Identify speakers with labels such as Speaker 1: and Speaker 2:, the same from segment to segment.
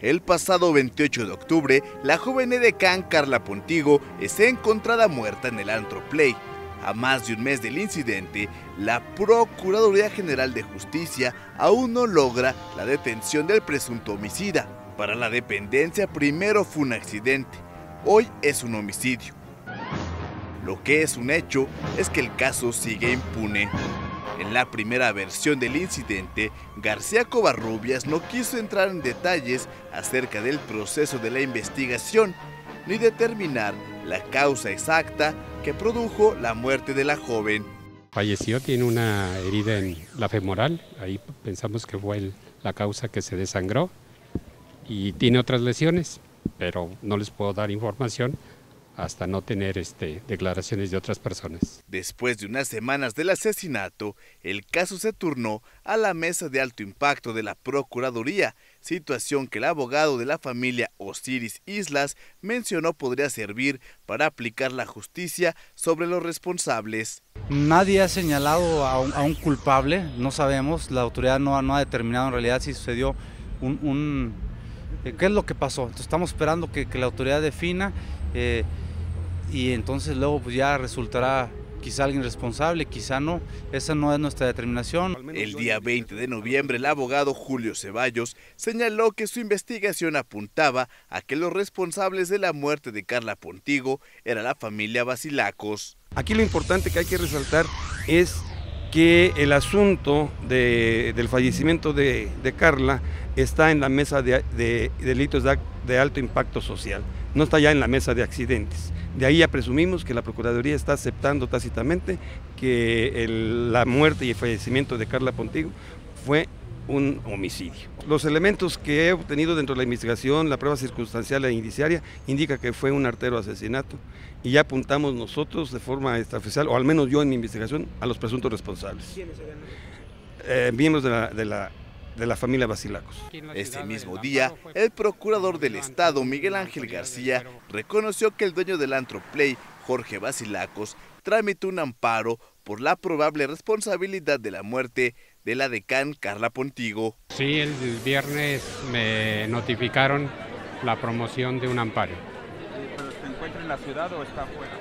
Speaker 1: El pasado 28 de octubre, la joven edecán Carla Pontigo es encontrada muerta en el Antro Play. A más de un mes del incidente, la Procuraduría General de Justicia aún no logra la detención del presunto homicida. Para la dependencia, primero fue un accidente, hoy es un homicidio. Lo que es un hecho es que el caso sigue impune. En la primera versión del incidente, García Covarrubias no quiso entrar en detalles acerca del proceso de la investigación, ni determinar la causa exacta que produjo la muerte de la joven.
Speaker 2: Falleció, tiene una herida en la femoral, ahí pensamos que fue la causa que se desangró, y tiene otras lesiones, pero no les puedo dar información hasta no tener declaraciones de otras personas.
Speaker 1: Después de unas semanas del asesinato, el caso se turnó a la mesa de alto impacto de la Procuraduría, situación que el abogado de la familia Osiris Islas mencionó podría servir para aplicar la justicia sobre los responsables.
Speaker 3: Nadie ha señalado a un culpable, no sabemos, la autoridad no ha determinado en realidad si sucedió qué es lo que pasó. Entonces, estamos esperando que la autoridad defina y entonces luego pues ya resultará quizá alguien responsable, quizá no, esa no es nuestra determinación.
Speaker 1: El día 20 de noviembre el abogado Julio Ceballos señaló que su investigación apuntaba a que los responsables de la muerte de Carla Pontigo era la familia Basilacos.
Speaker 4: Aquí lo importante que hay que resaltar es que el asunto del fallecimiento de Carla está en la mesa de delitos de alto impacto social, no está ya en la mesa de accidentes. De ahí ya presumimos que la Procuraduría está aceptando tácitamente que la muerte y el fallecimiento de Carla Pontigo fue un homicidio. Los elementos que he obtenido dentro de la investigación, la prueba circunstancial e indiciaria, indica que fue un artero asesinato y ya apuntamos nosotros de forma extraoficial, o al menos yo en mi investigación, a los presuntos responsables. ¿Quiénes eran? Miembros de la familia Basilacos.
Speaker 1: Ese mismo día, el procurador del Estado, Miguel Ángel García, reconoció que el dueño del Antro Play, Jorge Basilacos, tramitó un amparo por la probable responsabilidad de la muerte de la edecán Carla Pontigo.
Speaker 2: Sí, el viernes me notificaron la promoción de un amparo.
Speaker 5: ¿Pero se encuentra en la ciudad o está afuera?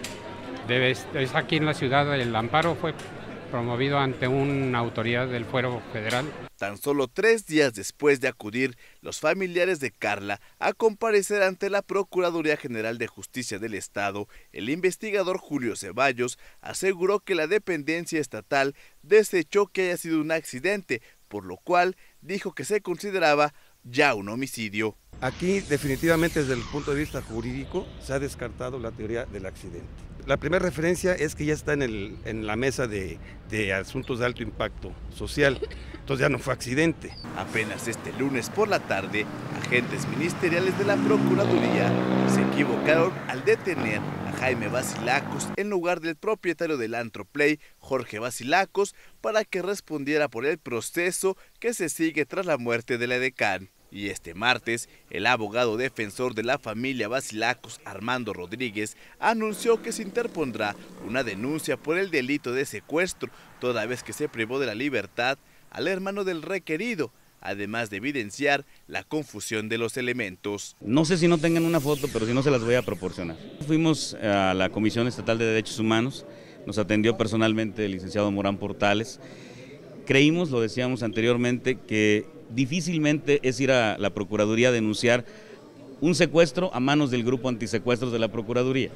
Speaker 2: Es aquí en la ciudad, el amparo fue promovido ante una autoridad del Fuero Federal.
Speaker 1: Tan solo 3 días después de acudir los familiares de Carla a comparecer ante la Procuraduría General de Justicia del Estado, el investigador Julio Ceballos aseguró que la dependencia estatal desechó que haya sido un accidente, por lo cual dijo que se consideraba ya un homicidio.
Speaker 4: Aquí definitivamente desde el punto de vista jurídico se ha descartado la teoría del accidente. La primera referencia es que ya está en la mesa de asuntos de alto impacto social, entonces ya no fue accidente.
Speaker 1: Apenas este lunes por la tarde, agentes ministeriales de la Procuraduría se equivocaron al detener a Jaime Basilacos en lugar del propietario del Antro Play, Jorge Basilacos, para que respondiera por el proceso que se sigue tras la muerte de la edecán. Y este martes, el abogado defensor de la familia Basilacos, Armando Rodríguez, anunció que se interpondrá una denuncia por el delito de secuestro, toda vez que se privó de la libertad al hermano del requerido, además de evidenciar la confusión de los elementos.
Speaker 6: No sé si no tengan una foto, pero si no se las voy a proporcionar. Fuimos a la Comisión Estatal de Derechos Humanos, nos atendió personalmente el licenciado Morán Portales. Creímos, lo decíamos anteriormente, que difícilmente es ir a la Procuraduría a denunciar un secuestro a manos del grupo antisecuestros de la Procuraduría.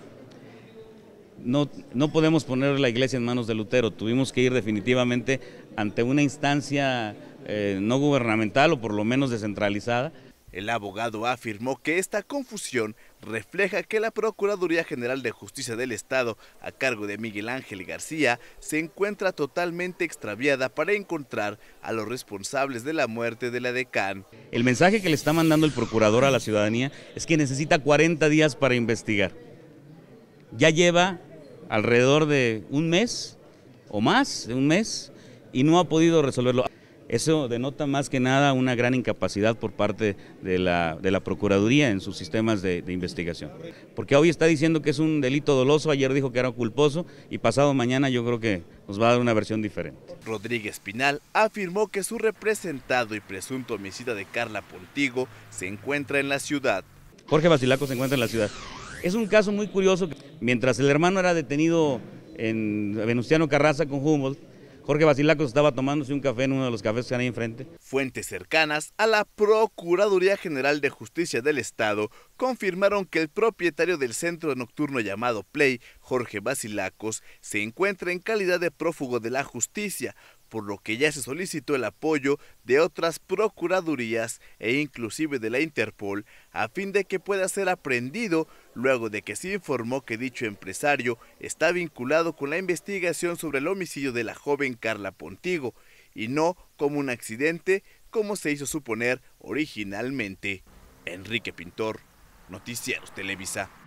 Speaker 6: No podemos poner la iglesia en manos de Lutero, tuvimos que ir definitivamente ante una instancia no gubernamental o por lo menos descentralizada.
Speaker 1: El abogado afirmó que esta confusión refleja que la Procuraduría General de Justicia del Estado, a cargo de Miguel Ángel García, se encuentra totalmente extraviada para encontrar a los responsables de la muerte de la edecán.
Speaker 6: El mensaje que le está mandando el procurador a la ciudadanía es que necesita 40 días para investigar. Ya lleva alrededor de un mes o más de un mes y no ha podido resolverlo. Eso denota más que nada una gran incapacidad por parte de la Procuraduría en sus sistemas de investigación. Porque hoy está diciendo que es un delito doloso, ayer dijo que era culposo y pasado mañana yo creo que nos va a dar una versión diferente.
Speaker 1: Rodríguez Pinal afirmó que su representado y presunto homicida de Carla Pontigo se encuentra en la ciudad.
Speaker 6: Jorge Basilaco se encuentra en la ciudad. Es un caso muy curioso. Mientras el hermano era detenido en Venustiano Carranza con Humboldt, Jorge Basilaco estaba tomándose un café en uno de los cafés que están ahí enfrente.
Speaker 1: Fuentes cercanas a la Procuraduría General de Justicia del Estado confirmaron que el propietario del centro nocturno llamado Play, Jorge Basilacos, se encuentra en calidad de prófugo de la justicia, por lo que ya se solicitó el apoyo de otras procuradurías e inclusive de la Interpol a fin de que pueda ser aprehendido, luego de que se informó que dicho empresario está vinculado con la investigación sobre el homicidio de la joven Carla Pontigo y no como un accidente como se hizo suponer originalmente. Enrique Pintor, Noticieros Televisa.